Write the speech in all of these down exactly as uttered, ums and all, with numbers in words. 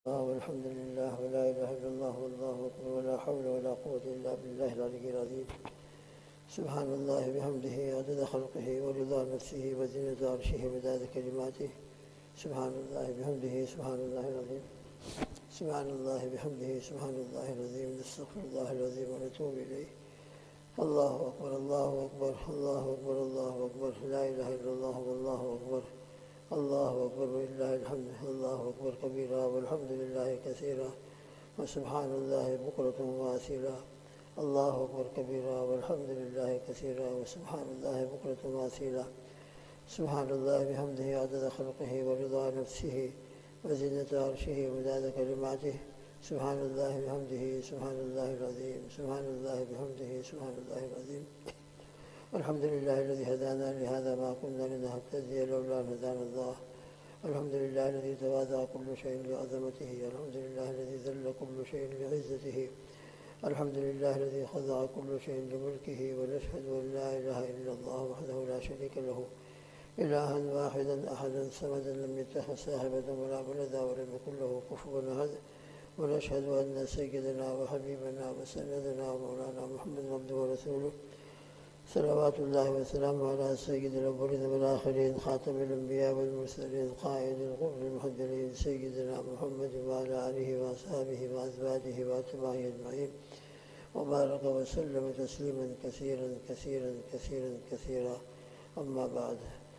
والحمد لله ولا إله إلا الله والله أكبر ولا حول ولا قوة إلا بالله العلي العظيم. سبحان الله بحمده عدد خلقه ورضا نفسه وزنة عرشه ومداد كلماته. سبحان الله بحمده سبحان الله العظيم. سبحان الله بحمده سبحان الله العظيم. نستغفر الله العظيم ونتوب إليه. الله أكبر الله أكبر الله أكبر الله أكبر لا إله إلا الله والله أكبر الله أكبر ولله الحمد. الله أكبر كبيرا والحمد لله كثيرا وسبحان الله بكرة وأصيلا. الله أكبر كبيرا والحمد لله كثيرا وسبحان الله بكرة وأصيلا. سبحان الله بحمده عدد خلقه ورضا نفسه وزنة عرشه ومداد كلماته. سبحان الله بحمده سبحان الله العظيم. سبحان الله بحمده سبحان الله العظيم. الحمد لله الذي هدانا لهذا ما كنا لنهتدي لولا أن هدانا الله. الحمد لله الذي تواضع كل شيء لعظمته. الحمد لله الذي ذل كل شيء لعزته. الحمد لله الذي خضع كل شيء لملكه. ونشهد أن لا إله إلا الله وحده لا شريك له إلها واحدا أحدا صمدا لم يتخذ صاحبة ولا ولدا ولم يكن له كفوا أحد. ونشهد أن سيدنا وحبيبنا وسندنا ومولانا محمد عبده ورسوله صلوات الله وسلامه على سيد الأولين والآخرين خاتم الأنبياء والمرسلين قائد الغر المحجلين سيدنا محمد وعلى آله وأصحابه وأزواجه وأتباعه أجمعين وبارك وسلم تسليما كثيرا كثيرا كثيرا كثيرا. أما بعد.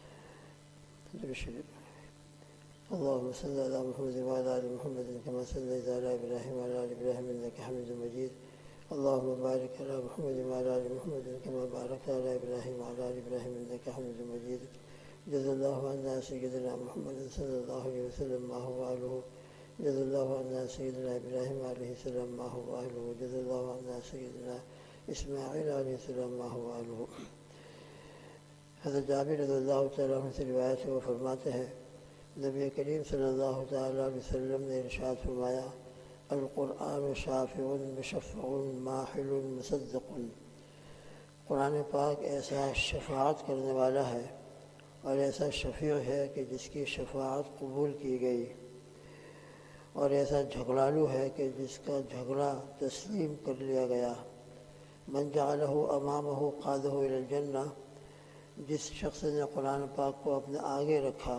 اللهم صل على محمد وعلى آل محمد كما صليت على إبراهيم وعلى آل إبراهيم إنك حميد مجيد. اللهم بارك على محمد وعلى آل محمد كما باركت على إبراهيم وعلى آل إبراهيم إنك حميد مجيد. جزا الله عنا سيدنا محمد صلى الله عليه وسلم ما هو أهله. جزا الله عنا سيدنا إبراهيم عليه السلام ما هو أهله. جزا الله عنا سيدنا إسماعيل عليه السلام ما هو أهله. حضرت جابر رضی اللہ تعالیٰ عنہ سے روایت ہے، وہ فرماتے ہیں نبی کریم صلی اللہ تعالیٰ علیہ وسلم نے ارشاد فرمایا القرآن شافع مشفع ماحل مصدق. قرآن پاک ایسا شفاعت کرنے والا ہے اور ایسا شفیع ہے کہ جس کی شفاعت قبول کی گئی، اور ایسا جھگڑالو ہے کہ جس کا جھگڑا تسلیم کر لیا گیا. من جعلہ امامہ قادہ الی الجنہ. جس شخص نے قرآن پاک کو اپنے آگے رکھا.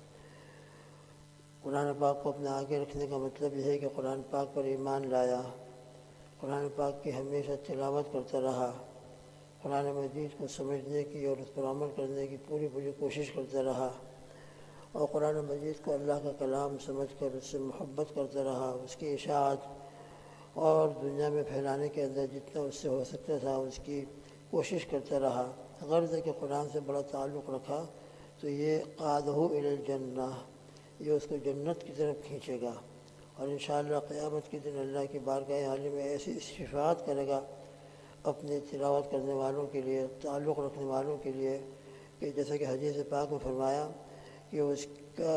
قرآن پاک کو اپنے آگے رکھنے کا مطلب یہ ہے کہ قرآن پاک پر ایمان لایا، قرآن پاک کی ہمیشہ تلاوت کرتا رہا، قرآن مجید کو سمجھنے کی اور اس پر عمل کرنے کی پوری پوری کوشش کرتا رہا، اور قرآن مجید کو اللہ کا کلام سمجھ کر اس سے محبت کرتا رہا، اس کی اشاعت اور دنیا میں پھیلانے کے اندر جتنا اس سے ہو سکتا تھا اس کی کوشش کرتا رہا. غرض ہے کہ قرآن سے بڑا تعلق رکھا تو یہ قادہ الی الجنہ، یہ اس کو جنت کی طرف کھینچے گا، اور انشاءاللہ قیامت کے دن اللہ کی بارگاہ عالی میں ایسی شفاعت کرے گا اپنے تلاوت کرنے والوں کے لیے، تعلق رکھنے والوں کے لیے، کہ جیسا کہ حدیث پاک میں فرمایا کہ اس کا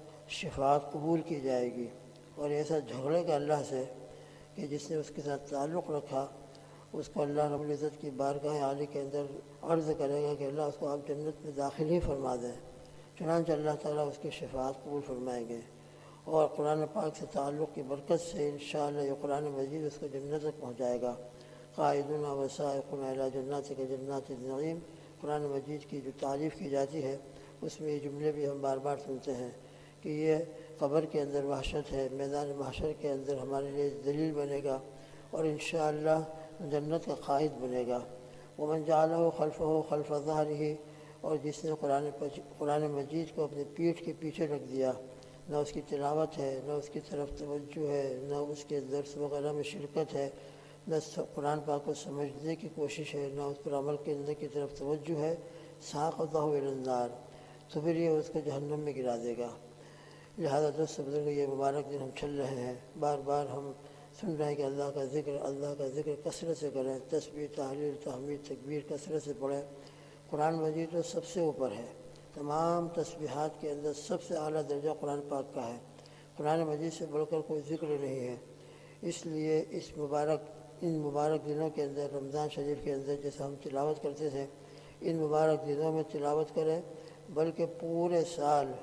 شفاعت قبول کی جائے گی، اور ایسا جھگڑے گا اللہ سے کہ جس نے اس کے ساتھ تعلق رکھا اس کو اللہ رب العزت کی بارگاہ عالی کے اندر عرض کرے گا کہ اللہ اس کو آپ جنت میں داخل ہی فرما دیں. چنانچہ اللہ تعالیٰ اس کی شفاعت قبول فرمائیں گے، اور قرآن پاک سے تعلق کی برکت سے انشاءاللہ یہ قرآن مجید اس کو جنت تک پہنچائے گا. قائدون و سائقون الی جنات کا جنات النعیم. قرآن مجید کی جو تعریف کی جاتی ہے اس میں یہ جملے بھی ہم بار بار سنتے ہیں کہ یہ قبر کے اندر وحشت ہے، میدان محشر کے اندر ہمارے لیے دلیل بنے گا، اور انشاءاللہ جنت کا قائد بنے گا. ومن جعلہ خلفہ خلف ظہرہ. اور جس نے قرآن قرآن مجید کو اپنے پیٹھ کے پیچھے رکھ دیا، نہ اس کی تلاوت ہے، نہ اس کی طرف توجہ ہے، نہ اس کے درس وغیرہ میں شرکت ہے، نہ قرآن پاک کو سمجھنے کی کوشش ہے، نہ اس پر عمل کرنے کی طرف توجہ ہے، ساقطہ الی النار. تو پھر یہ اس کو جہنم میں گرا دے گا. لہذا دوست بزرگ یہ مبارک دن ہم چل رہے ہیں، بار بار ہم سن رہے ہیں کہ اللہ کا ذکر اللہ کا ذکر کثرت سے کریں، تسبیح تحلیل تحمید تکبیر کثرت سے پڑھیں. قرآن مجید تو سب سے اوپر ہے، تمام تسبیحات کے اندر سب سے اعلیٰ درجہ قرآن پاک کا ہے. قرآن مجید سے بڑھ کر کوئی ذکر نہیں ہے. اس لیے اس مبارک ان مبارک دنوں کے اندر، رمضان شریف کے اندر جیسے ہم تلاوت کرتے تھے، ان مبارک دنوں میں تلاوت کریں، بلکہ پورے سال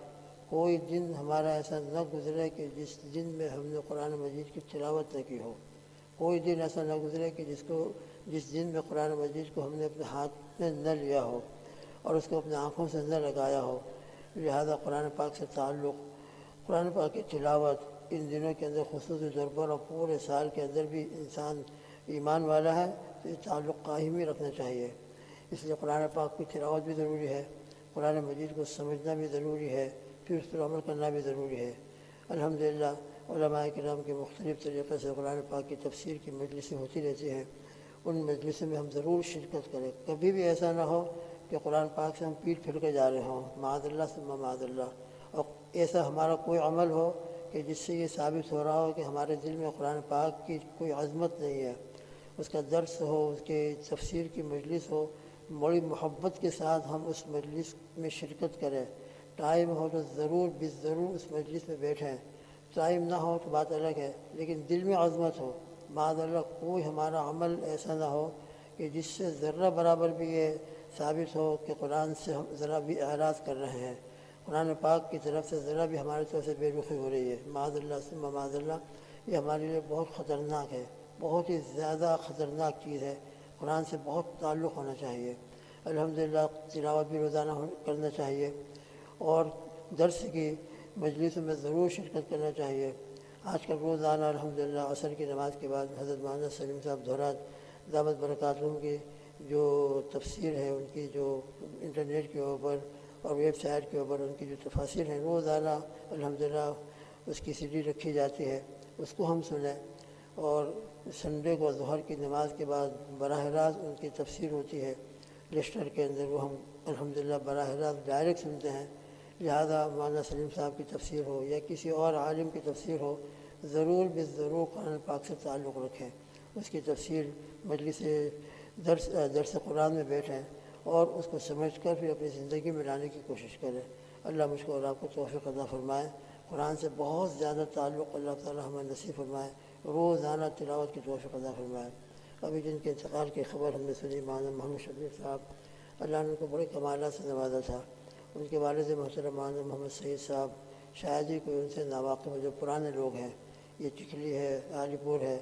کوئی دن ہمارا ایسا نہ گزرے کہ جس دن میں ہم نے قرآن مجید کی تلاوت نہ کی ہو، کوئی دن ایسا نہ گزرے کہ جس کو جس دن میں قرآن مجید کو ہم نے اپنے ہاتھ میں نہ لیا ہو اور اس کو اپنے آنکھوں سے نہ لگایا ہو۔ لہذا قرآن پاک سے تعلق، قرآن پاک کی تلاوت ان دنوں کے اندر خصوصی طور پر اور پورے سال کے اندر بھی انسان ایمان والا ہے تو یہ تعلق قائم ہی رکھنا چاہیے۔ اس لیے قرآن پاک کی تلاوت بھی ضروری ہے، قرآن مجید کو سمجھنا بھی ضروری ہے، پھر اس پر عمل کرنا بھی ضروری ہے۔ الحمدللہ علماء کرام کے مختلف طریقے سے قرآن پاک کی تفسیر کی مجلسیں ہوتی رہتی ہیں، ان مجلسوں میں ہم ضرور شرکت کریں۔ کبھی بھی ایسا نہ ہو کہ قرآن پاک سے ہم پیٹ پھر کے جا رہے ہوں، معاذ اللہ ثم معاذ اللہ، اور ایسا ہمارا کوئی عمل ہو کہ جس سے یہ ثابت ہو رہا ہو کہ ہمارے دل میں قرآن پاک کی کوئی عظمت نہیں ہے، اس کا درس ہو، اس کے تفسیر کی مجلس ہو، بڑی محبت کے ساتھ ہم اس مجلس میں شرکت کریں۔ ٹائم ہو تو ضرور بھی ضرور اس مجلس میں بیٹھیں، ٹائم نہ ہو تو بات الگ ہے، لیکن دل میں عظمت ہو۔ معاذ اللہ کوئی ہمارا عمل ایسا نہ ہو کہ جس سے ذرہ برابر بھی یہ ثابت ہو کہ قرآن سے ہم ذرا بھی اعراض کر رہے ہیں، قرآن پاک کی طرف سے ذرا بھی ہماری طرف سے بے رخی ہو رہی ہے۔ معاذ اللہ ثم معاذ اللہ، یہ ہمارے لیے بہت خطرناک ہے، بہت ہی زیادہ خطرناک چیز ہے۔ قرآن سے بہت تعلق ہونا چاہیے۔ الحمدللہ تلاوت بھی روزانہ کرنا چاہیے اور درس کی مجلسوں میں ضرور شرکت کرنا چاہیے۔ آج کل روزانہ الحمدللہ عصر کی نماز کے بعد حضرت مولانا سلیم صاحب دھورات دعوت برکاتہم کی جو تفسیر ہے، ان کی جو انٹرنیٹ کے اوپر اور ویب سائٹ کے اوپر ان کی جو تفاسیر ہیں، روزانہ الحمدللہ اس کی سی ڈی رکھی جاتی ہے، اس کو ہم سنیں۔ اور سنڈے کو ظہر کی نماز کے بعد براہ راست ان کی تفسیر ہوتی ہے لیسٹر کے اندر، وہ ہم الحمدللہ براہ راست ڈائریکٹ سنتے ہیں۔ لہذا مولانا سلیم صاحب کی تفسیر ہو یا کسی اور عالم کی تفسیر ہو، ضرور بے ضرور قرآن پاک سے تعلق رکھیں، اس کی تفسیر مجلس درس درس قرآن میں بیٹھیں اور اس کو سمجھ کر پھر اپنی زندگی میں لانے کی کوشش کریں۔ اللہ مجھ کو اور آپ کو توفیق عطا فرمائے، قرآن سے بہت زیادہ تعلق اللہ تعالی ہمیں نصیب فرمائے، روزانہ تلاوت کی توفیق عطا فرمائے۔ ابھی جن کے انتقال کی خبر ہم نے سنی، مولانا محمد شبیر صاحب، اللہ نے ان کو بڑے کمالات سے نوازا تھا۔ ان کے والد محترم مولانا محمد سعید صاحب شاید ہی کوئی ان سے ناواقف جو پرانے لوگ ہیں، یہ چکھلی ہے، عالی پور ہے،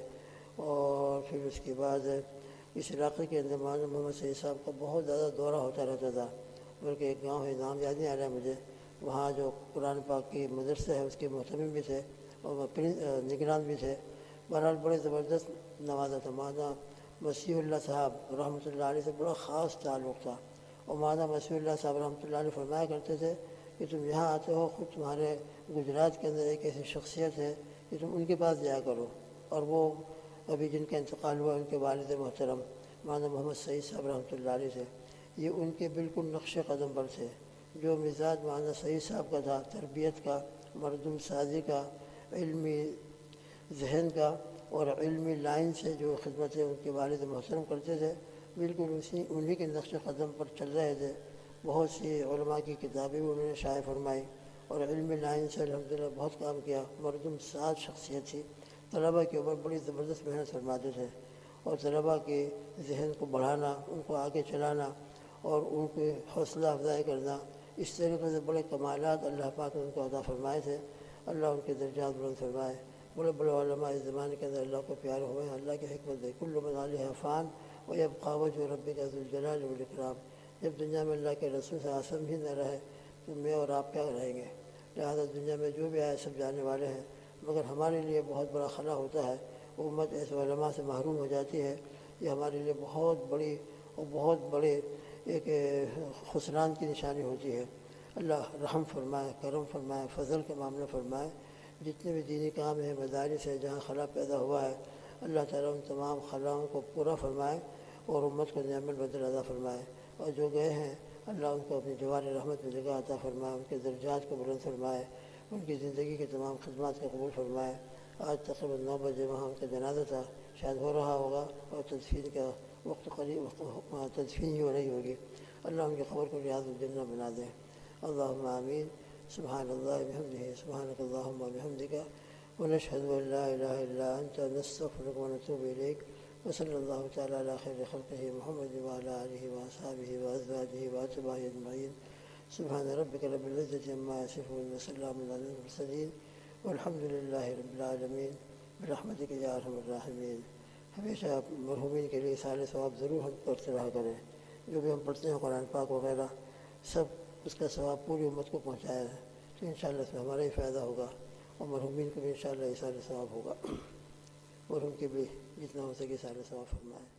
اور پھر اس کے بعد اس علاقے کے اندر مولانا محمد سعید صاحب کا بہت زیادہ دورہ ہوتا رہتا تھا، بلکہ ایک گاؤں ہے، نام یاد نہیں آ رہا ہے مجھے، وہاں جو قرآن پاک کی مدرسہ ہے اس کے محتمم بھی تھے اور نگران بھی تھے۔ بہرحال بڑے زبردست نوازا تھا۔ مولانا مسیح اللہ صاحب رحمۃ اللہ علیہ سے بڑا خاص تعلق تھا، اور مولانا مسیح اللہ صاحب رحمۃ اللہ علیہ فرمایا کرتے تھے کہ تم یہاں آتے ہو، خود تمہارے گجرات کے اندر ایک ایسی شخصیت ہے کہ تم ان کے پاس جایا کرو۔ اور وہ ابھی جن کا انتقال ہوا ان کے والد محترم مولانا محمد سعید صاحب رحمۃ اللہ علیہ تھے، یہ ان کے بالکل نقش قدم پر تھے۔ جو مزاج مولانا سعید صاحب کا تھا، تربیت کا، مردم سازی کا، علمی ذہن کا اور علمی لائن سے جو خدمتیں ان کے والد محترم کرتے تھے، بالکل اسی انہی کے نقش قدم پر چل رہے تھے۔ بہت سی علماء کی کتابیں بھی انہوں نے شائع فرمائی اور علمی لائن سے الحمدللہ بہت کام کیا۔ مردم ساز شخصیت تھی، طلباء کے اوپر بڑی زبردست محنت فرماتے تھے، اور طلباء کے ذہن کو بڑھانا، ان کو آگے چلانا اور ان کی حوصلہ افزائی کرنا، اس طریقے سے بڑے کمالات اللہ پاک نے ان کو عطا فرمائے تھے۔ اللہ ان کے درجات بلند فرمائے۔ بڑے بڑے علماء اس زمانے کے اندر اللہ کو پیارے ہوئے ہیں، اللہ کی حکمت ہے، کل من علیہا فان ویبقی وجہ ربک ذو الجلال والاکرام۔ جب دنیا میں اللہ کے رسول صلی اللہ علیہ وسلم ہی نہ رہے تو میں اور آپ کیا رہیں گے؟ لہٰذا دنیا میں جو بھی آئے سب جانے والے ہیں، مگر ہمارے لیے بہت بڑا خلا ہوتا ہے، امت ایسے علماء سے محروم ہو جاتی ہے، یہ ہمارے لیے بہت بڑی اور بہت بڑے ایک خسران کی نشانی ہوتی ہے۔ اللہ رحم فرمائے، کرم فرمائے، فضل کا معاملہ فرمائے۔ جتنے بھی دینی کام ہیں، مدارس ہے، جہاں خلا پیدا ہوا ہے، اللہ تعالیٰ ان تمام خلاؤں کو پورا فرمائے اور امت کو نعمت بدل عطا فرمائے، اور جو گئے ہیں اللہ ان کو اپنی جوار رحمت میں جگہ عطا فرمائے، ان کے درجات کو بلند فرمائے، ان کی زندگی کے تمام خدمات کو قبول فرمائے۔ آج تقریباً نو بجے وہاں ان کا جنازہ تھا، شاید ہو رہا ہوگا، اور تدفین کا وقت قریب تدفین ہی ہو رہی ہوگی۔ اللہ ان کی قبر کو ریاض الجنہ بنا دے۔ اللہم آمین۔ سبحان اللہ بحمدہ، سبحانک اللہم وبحمدک، ونشہد ان لا الہ الا انت، نستغفرک ونتوب الیک، وصلی اللہ تعالیٰ علی خیر خلقہ محمد وعلی آلہ واصحابہ وازواجہ واتباعہ اجمعین۔ سبحان ربک رب العزة عما یصفون وسلام علی المرسلین والحمد للہ رب العالمین برحمتک یا ارحم الراحمین۔ ہمیشہ مرحومین کے لیے سال ثواب ضرور ہم پڑھتے رہا کریں۔ جو بھی ہم پڑھتے ہیں قرآن پاک وغیرہ سب اس کا ثواب پوری امت کو پہنچایا ہے، تو انشاءاللہ اس میں ہمارا ہی فائدہ ہوگا اور مرحومین کو بھی انشاءاللہ یہ سال ثواب ہوگا، اور ان کے بھی جتنا ہو سکے سال ثواب فرمائے۔